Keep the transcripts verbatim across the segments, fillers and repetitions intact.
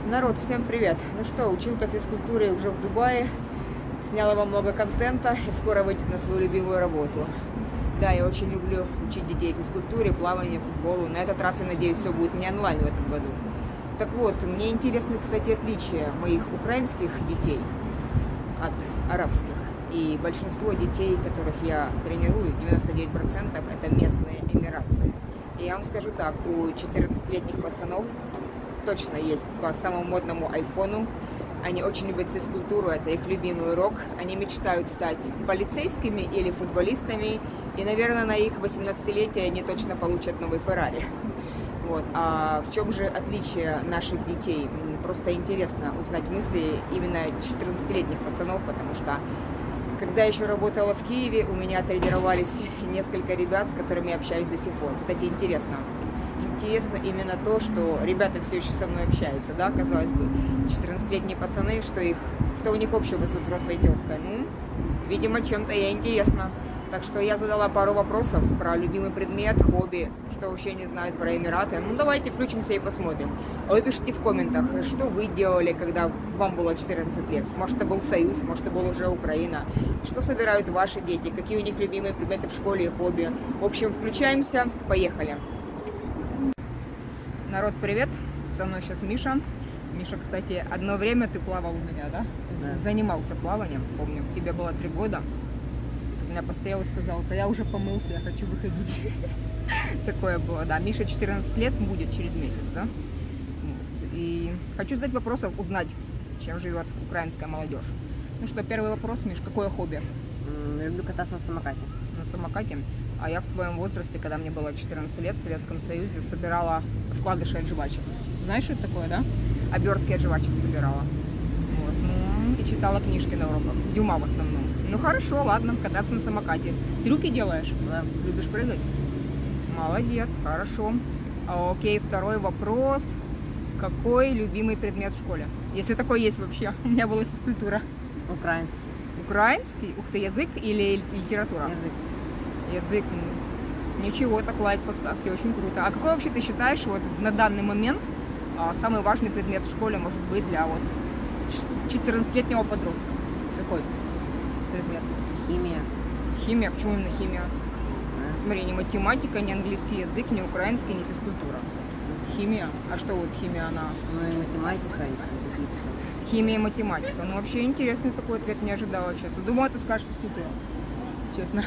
Народ, всем привет! Ну что, училка физкультуры уже в Дубае, сняла вам много контента и скоро выйдет на свою любимую работу. Да, я очень люблю учить детей физкультуре, плаванию, футболу. На этот раз, я надеюсь, все будет не онлайн в этом году. Так вот, мне интересны, кстати, отличия моих украинских детей от арабских. И большинство детей, которых я тренирую, девяносто девять процентов, это местные эмиратцы. И я вам скажу так, у четырнадцатилетних пацанов точно есть по самому модному айфону. Они очень любят физкультуру, это их любимый урок. Они мечтают стать полицейскими или футболистами. И, наверное, на их восемнадцатилетие они точно получат новый Феррари. Вот. А в чем же отличие наших детей? Просто интересно узнать мысли именно четырнадцатилетних пацанов, потому что когда я еще работала в Киеве, у меня тренировались несколько ребят, с которыми я общаюсь до сих пор. Кстати, интересно. Интересно именно то, что ребята все еще со мной общаются, да, казалось бы, четырнадцатилетние пацаны, что их, что у них общего с взрослой теткой. Ну, видимо, чем-то я интересна. Так что я задала пару вопросов про любимый предмет, хобби, что вообще не знают про Эмираты. Ну, давайте включимся и посмотрим. А вы пишите в комментах, что вы делали, когда вам было четырнадцать лет. Может, это был Союз, может, это была уже Украина. Что собирают ваши дети, какие у них любимые предметы в школе и хобби. В общем, включаемся, поехали. Народ, привет! Со мной сейчас Миша. Миша, кстати, одно время ты плавал у меня, да? Да. Занимался плаванием, помню. Тебе было три года. Ты меня постоял и сказал, да я уже помылся, я хочу выходить. Такое было, да. Миша четырнадцать лет будет через месяц, да? И хочу задать вопросов, узнать, чем живет украинская молодежь. Ну что, первый вопрос, Миш, какое хобби? Люблю кататься на самокате. На самокате? А я в твоем возрасте, когда мне было четырнадцать лет, в Советском Союзе собирала вкладыши от жвачек. Знаешь, что это такое, да? Обертки от жвачек собирала. Вот. Ну, и читала книжки на уроках. Дюма в основном. Ну хорошо, ладно, кататься на самокате. Трюки делаешь? Да. Любишь прыгать? Молодец, хорошо. А, окей, второй вопрос. Какой любимый предмет в школе? Если такой есть вообще. У меня была физкультура. Украинский. Украинский? Ух ты, язык или литература? Язык. Язык. Ничего, так лайк поставьте, очень круто. А какой вообще ты считаешь вот на данный момент а, самый важный предмет в школе может быть для вот четырнадцатилетнего подростка? Какой предмет? Химия. Химия. Почему именно химия? Знаю. Смотри, не математика, не английский язык, не украинский, не физкультура. Химия. А что вот химия, она? Ну и математика, и какие-то. Химия и математика. Ну вообще интересный такой ответ, не ожидала, честно. Думала, ты скажешь физкультура. Честно.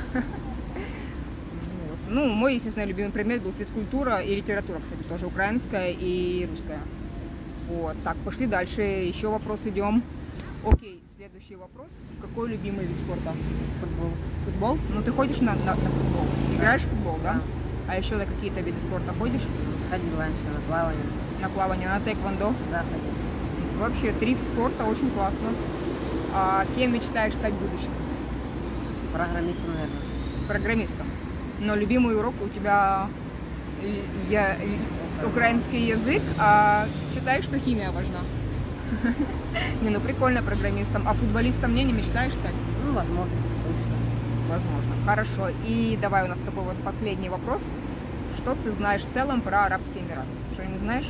Ну, мой, естественно, любимый предмет был физкультура и литература, кстати, тоже украинская и русская. Вот, так, пошли дальше, еще вопрос идем. Окей, следующий вопрос. Какой любимый вид спорта? Футбол. Футбол? Ну, ты ходишь на, на, на футбол? Играешь в футбол, да? Да. А еще на какие-то виды спорта ходишь? Ходил раньше на плавание. На плавание, на тэквондо? Да, ходил. Вообще, три спорта очень классно. А кем мечтаешь стать в будущем? Программистом, наверное. Программистом. Но любимый урок у тебя я, украинский язык, а считаешь, что химия важна? Не, ну прикольно программистом. А футболистом мне не мечтаешь стать? Ну, возможно, если получится. Возможно. Хорошо. И давай у нас такой вот последний вопрос. Что ты знаешь в целом про Арабские Эмираты? Что не знаешь?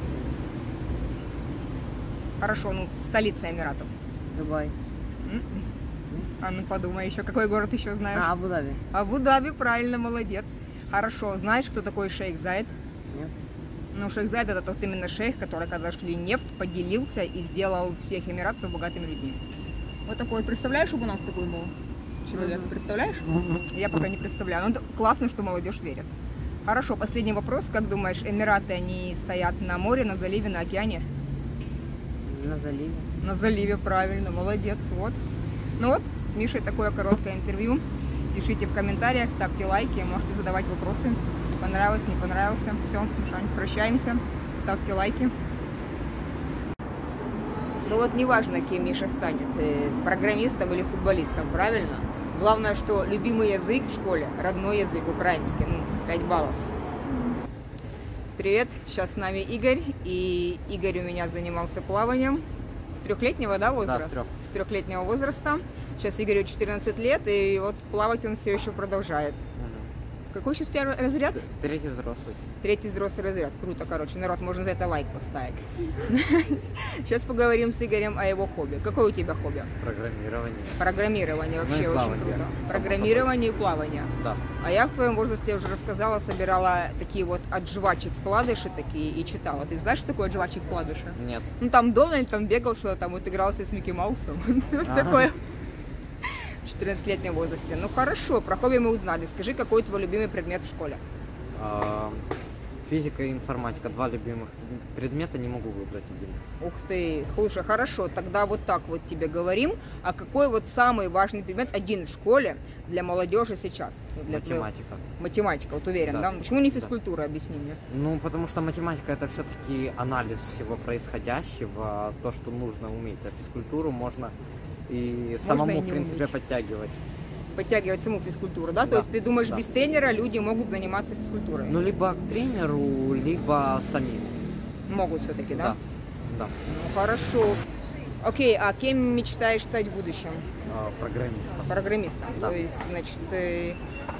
Хорошо, ну столица Эмиратов. Дубай. А ну подумай еще, какой город еще знаешь? А, Абу-Даби. Абу-Даби, правильно, молодец. Хорошо, знаешь, кто такой шейх Заид? Нет. Ну, шейх Заид это тот именно шейх, который, когда шли нефть, поделился и сделал всех эмиратцев богатыми людьми. Вот такой, представляешь, чтобы у нас такой был человек? Mm-hmm. Представляешь? Mm-hmm. Я пока не представляю. Ну, классно, что молодежь верит. Хорошо, последний вопрос. Как думаешь, Эмираты, они стоят на море, на заливе, на океане? На заливе. На заливе, правильно, молодец, вот. Ну вот, с Мишей такое короткое интервью. Пишите в комментариях, ставьте лайки, можете задавать вопросы. Понравилось, не понравился. Все, Мишань, прощаемся. Ставьте лайки. Ну вот неважно, кем Миша станет, программистом или футболистом, правильно? Главное, что любимый язык в школе, родной язык, украинский, ну, пять баллов. Привет, сейчас с нами Игорь, и Игорь у меня занимался плаванием. С трехлетнего, да, возраста? Да, с трех. С трехлетнего возраста. Сейчас Игорю четырнадцать лет, и вот плавать он все еще продолжает. Угу. Какой сейчас у тебя разряд? Третий взрослый. Третий взрослый разряд. Круто, короче. Народ, можно за это лайк поставить. Сейчас поговорим с Игорем о его хобби. Какое у тебя хобби? Программирование. Программирование Ну и вообще очень плавание, круто. само Программирование и плавание. Да. А я в твоем возрасте я уже рассказала, собирала такие вот от жвачек вкладыши такие и читала. Ты знаешь, что такое от жвачек вкладыши? Нет. Ну там Дональд там бегал, что там вот игрался с Микки Маусом. Вот такое. В четырнадцатилетнем возрасте. Ну хорошо, про хобби мы узнали. Скажи, какой твой любимый предмет в школе? А, Физика и информатика. Два любимых предмета, не могу выбрать один. Ух ты, слушай, хорошо, тогда вот так вот тебе говорим. А какой вот самый важный предмет один в школе для молодежи сейчас? Вот для твоего- Математика. Математика, вот уверен, да? Да. Почему не Да. физкультура, объясни мне? Ну, потому что математика это все-таки анализ всего происходящего, то, что нужно уметь. А физкультуру можно и самому, и в не принципе, уметь. подтягивать. Подтягивать саму физкультуру, да? То Да. есть ты думаешь, Да. без тренера люди могут заниматься физкультурой? Ну, либо к тренеру, либо самим. Могут все-таки, да? Да. Да. Ну хорошо. Окей, а кем мечтаешь стать в будущем? А, программистом. Программистом. Да. То есть, значит, э,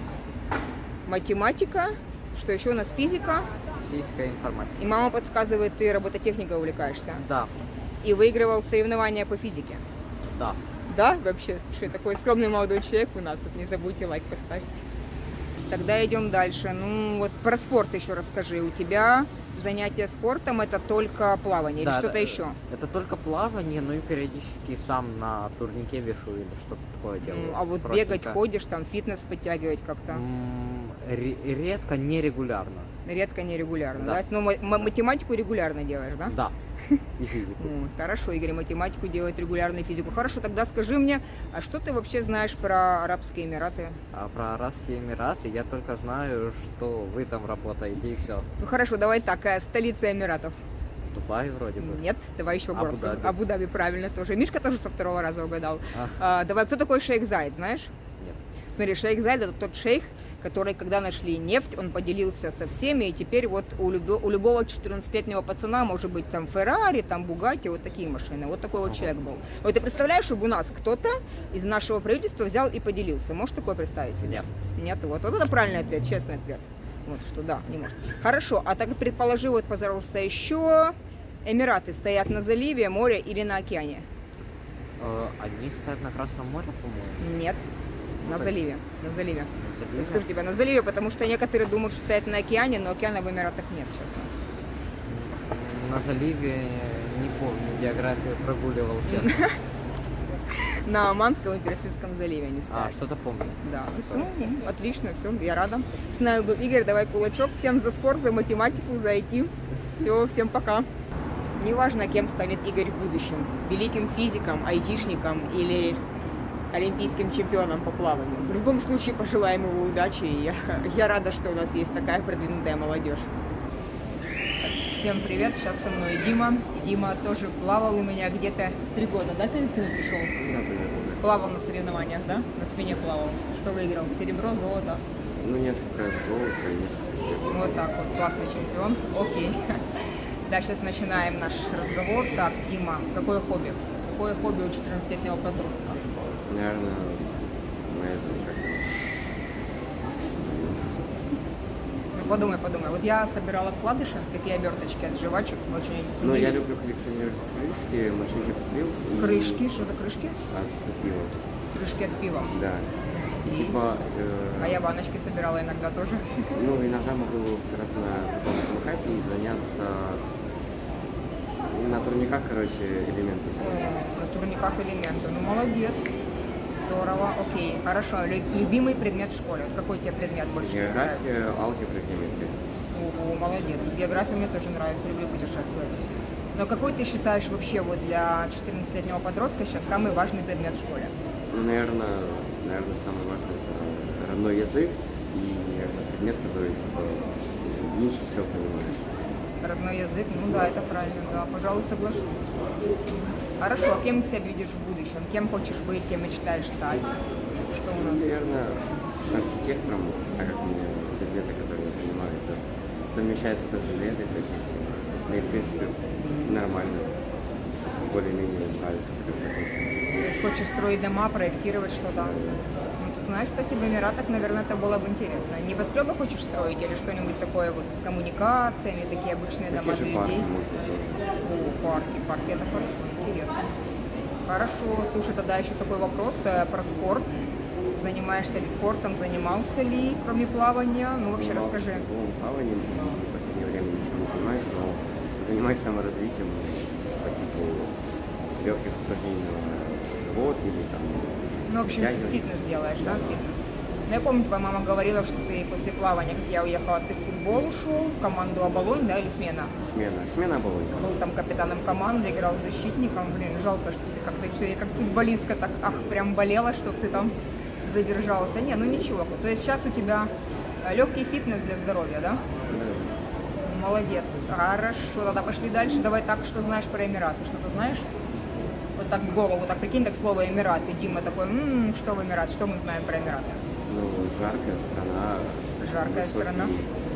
математика, что еще у нас физика. Физика и информатика. И мама подсказывает, ты робототехникой увлекаешься. Да. И выигрывал соревнования по физике. Да. Да, вообще, слушай, такой скромный молодой человек у нас. Вот не забудьте лайк поставить. Тогда идем дальше. Ну вот про спорт еще расскажи. У тебя занятия спортом это только плавание Да, или что-то да, еще? Это только плавание, ну и периодически сам на турнике вешу или что-то такое делаю. Ну, а вот Простенько. бегать, ходишь, там фитнес подтягивать как-то? М, ре- Редко, нерегулярно. Редко, нерегулярно, да? Да. Но ма- ма- математику регулярно делаешь, да? Да. И физику. Ну, хорошо, Игорь, математику делает регулярно и физику. Хорошо, тогда скажи мне, а что ты вообще знаешь про Арабские Эмираты? А про Арабские Эмираты я только знаю, что вы там работаете и все. Ну хорошо, давай так, а столица Эмиратов? Дубай вроде бы. Нет, давай еще город. Абу-Даби. Абу-Даби, правильно тоже. Мишка тоже со второго раза угадал. А, А, давай, кто такой шейх Зайд, знаешь? нет. Смотри, шейх Зайд это тот шейх, который, когда нашли нефть, он поделился со всеми, и теперь вот у, любо- у любого четырнадцатилетнего пацана может быть там Феррари, там Бугатти, вот такие машины. Вот такой вот Ага. человек был. Вот ты представляешь, чтобы у нас кто-то из нашего правительства взял и поделился? Можешь такое представить себе? Нет. Нет, вот, вот это правильный ответ, честный ответ. Вот что да, не может. Хорошо, а так предположи, вот, пожалуйста, еще Эмираты стоят на заливе, море или на океане? Э, Одни стоят на Красном море, по-моему. Нет, на так. заливе, на заливе. На Я заливе. скажу тебе, на заливе, потому что некоторые думают, что стоят на океане, но океана в Эмиратах нет, честно. На заливе не помню, географию прогуливал, честно. На Оманском и Персидском заливе они А, стоят. что-то помню. Да, ну, всё, ну, отлично, все, я рада. С нами был Игорь, давай кулачок. Всем за спорт, за математику, за ай ти. Все, всем пока. Неважно, кем станет Игорь в будущем. Великим физиком, айтишником или олимпийским чемпионом по плаванию. В любом случае пожелаем ему удачи. И я, я рада, что у нас есть такая продвинутая молодежь. Всем привет, сейчас со мной Дима. Дима тоже плавал у меня где-то в три года, да, перед этим пришел? Плавал на соревнованиях, да? На спине плавал. Что выиграл? Серебро, золото? Ну, несколько золота и несколько серебра. Вот так вот, классный чемпион. Окей. Да, сейчас начинаем наш разговор. Так, Дима, какое хобби? Какое хобби у четырнадцатилетнего подростка? Наверное, на этом как-то. Ну, подумай, подумай. Вот я собирала вкладыши, такие оберточки от жвачек. Очень Ну, я ценились. люблю коллекционировать крышки, машинки Hot Wheels и Крышки, что за крышки? от пива. Крышки от пива. Да. И? Типа, э, А я баночки собирала иногда тоже. ну, иногда могу как раз на таком самокате и заняться на турниках, короче, элементы использовать. На турниках элементы. Ну, молодец. Здорово. Окей. Хорошо. Лю- Любимый предмет в школе. Вот какой тебе предмет больше всего нравится? География, алгебра, геометрия. Ого, молодец. География мне тоже нравится. Люблю путешествовать. Но какой ты считаешь вообще вот для четырнадцатилетнего подростка сейчас самый важный предмет в школе? Ну, наверное, наверное, самое важное это родной язык и, наверное, предмет, который типа лучше всего понимаешь. Родной язык? Ну да, это правильно, да. Пожалуй, соглашусь. Хорошо, а кем ты себя видишь в будущем? Кем хочешь быть, кем мечтаешь стать? Что у нас? Наверное, архитектором, так как мне предметы, которые я понимаю, это совмещается только предметы, профессии. Ну и, в принципе, нормально. Более-менее нравится такая профессия. То есть хочешь строить дома, проектировать что-то? Ну, это Знаешь, кстати, в Эмиратах, наверное, это было бы интересно. Небоскребы хочешь строить или что-нибудь такое вот с коммуникациями, такие обычные Да, дома те же для парки людей? можно тоже. О, парки, парки, это хорошо, интересно. Хорошо, слушай, тогда еще такой вопрос э, про спорт. Занимаешься ли спортом, занимался ли, кроме плавания? Ну, вообще Занимался расскажи. футболом, плаванием, в последнее время ничего не занимаюсь, но занимаюсь саморазвитием по типу легких упражнений на живот или там Ну, в общем, втягивание. фитнес делаешь, да, фитнес? Ну, я помню, твоя мама говорила, что ты после плавания, как я уехала, ты в футбол ушел, в команду Оболонь, да, или смена? Смена, смена оболонька. Был там капитаном команды, играл защитником. Блин, жалко, что ты как-то все, как футболистка, так, ах, прям болела, чтобы ты там задержался. Не, ну ничего. То есть сейчас у тебя легкий фитнес для здоровья, да? Да. Молодец. Хорошо, тогда пошли дальше. Давай так, что знаешь про Эмираты. Что-то знаешь? Вот так в голову, так прикинь, так слово Эмираты. Дима такой, м-м, что в Эмират, что мы знаем про Эмираты? Ну, жаркая страна. Жаркая высокий страна.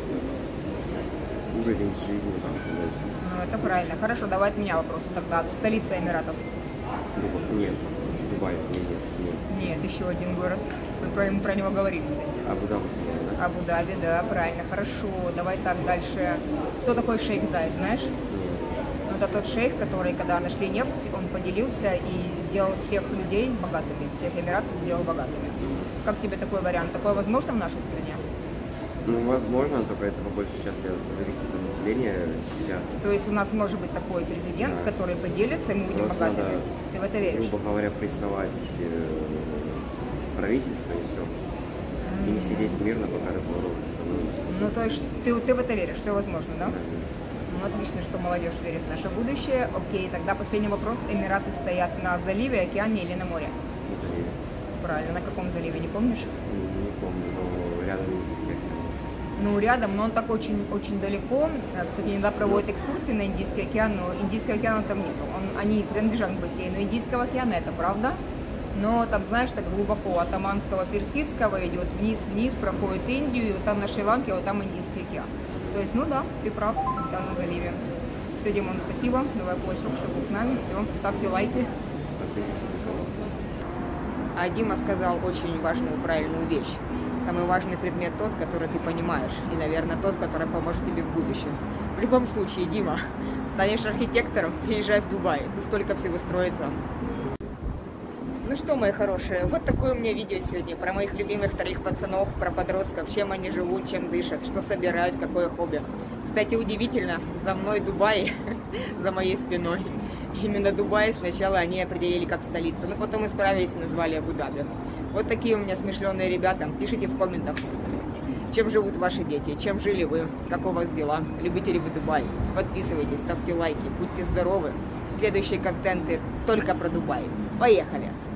Уровень жизни, так сказать. Ну, это правильно. Хорошо, давай от меня вопросы тогда. Столица Эмиратов? Дуба- Нет, Дубай, нет, нет, нет. Нет, еще один город. Мы про, мы про него говорили сегодня. Абу-Даби, да? Абу-Даби, да, правильно, хорошо. Давай так дальше. Кто такой шейх Зайд, знаешь? Нет. Ну, это тот шейх, который, когда нашли нефть, он поделился и сделал всех людей богатыми, всех эмиратцев сделал богатыми. Как тебе такой вариант? Такое возможно в нашей стране? Ну, возможно, только это побольше сейчас зависит от населения сейчас. То есть у нас может быть такой президент, Да. который поделится, и мы будем Просто богатыми. надо, Ты в это веришь? грубо говоря, прессовать э, правительство и все. И не сидеть смирно, пока разворовывают страну. и всё. Ну, то есть ты, ты в это веришь, все возможно, да? Да. Ну, отлично, что молодежь верит в наше будущее. Окей, тогда последний вопрос. Эмираты стоят на заливе, океане или на море? Не заливе. Правильно, на каком заливе, не помнишь? Не, не помню, но рядом Индийский океан. Ну, рядом, но он так очень, очень далеко. Э, Кстати, иногда проводят экскурсии на Индийский океан, но Индийского океана там нету. Он, они принадлежат к бассейну Индийского океана, это правда. Но там, знаешь, так глубоко от Оманского, Персидского идет вниз-вниз, проходит Индию, и вот там на Шри-Ланке, вот там Индийский океан. То есть, ну да, ты прав, да, на заливе. Все, Димон, спасибо. Давай площадь, что был с нами. Все, ставьте лайки. Последний Садыкова. А Дима сказал очень важную, правильную вещь. Самый важный предмет тот, который ты понимаешь. И, наверное, тот, который поможет тебе в будущем. В любом случае, Дима, станешь архитектором, приезжай в Дубай. Ты столько всего строить сам. Ну что, мои хорошие, вот такое у меня видео сегодня про моих любимых троих пацанов, про подростков, чем они живут, чем дышат, что собирают, какое хобби. Кстати, удивительно, за мной Дубай, за моей спиной. Именно Дубай сначала они определили как столицу, но потом исправились и назвали Абу-Даби. Вот такие у меня смышленые ребята. Пишите в комментах, чем живут ваши дети, чем жили вы, как у вас дела, любите ли вы Дубай. Подписывайтесь, ставьте лайки, будьте здоровы. Следующие контенты только про Дубай. Поехали!